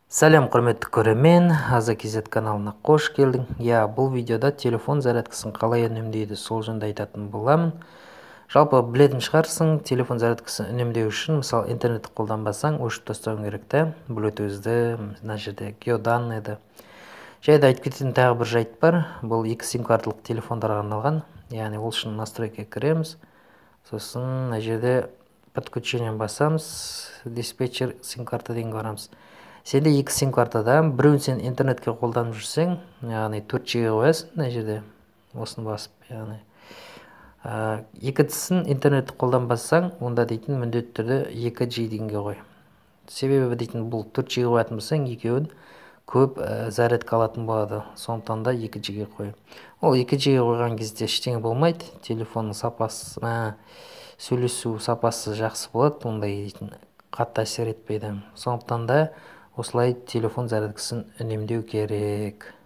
Сәлем құрметті көрермен, Аза-KZ каналына қош келдің. Бұл видеода телефон зарядкасын қалай үнемдейді, сол жөнінде айтатын боламын. Жалпы білетін шығарсың, телефон зарядкасын үнемдеу үшін, мысалы интернетті қолданбасаң, өшіріп тастауың керек та, Bluetooth-ді, мына жерде геоданныйды. Жайда айтып кететін тағы бір жайт бар. Бұл 2 сим-карталық телефондарға арналған. Яғни ол үшін настройкаға кіреміз. Сосын мына жерде подключениені басамыз, диспетчер сим-карта дегенге барамыз. Сенде 2 сим-картада, біреуін сен интернетке қолданып жүрсең, яғни 4G қоясың, мына жерде осыны басып, яғни екіншісін интернетті қолданбасаң, онда дейтін міндетті түрде 2G дегенге қой. Себебі дейтін бұл 4G қоятын болсаң, екеуін көп зарядка алатын болады. Сондықтан да 2G қой. Ол 2G қойған кезде ештеңе болмайды. Телефонның сапасы, сөйлесу сапасы жақсы болады, ондай дейтін қатты әсер етпейді. Сондықтан да осылай телефон зарядкасын үнемдеу керек.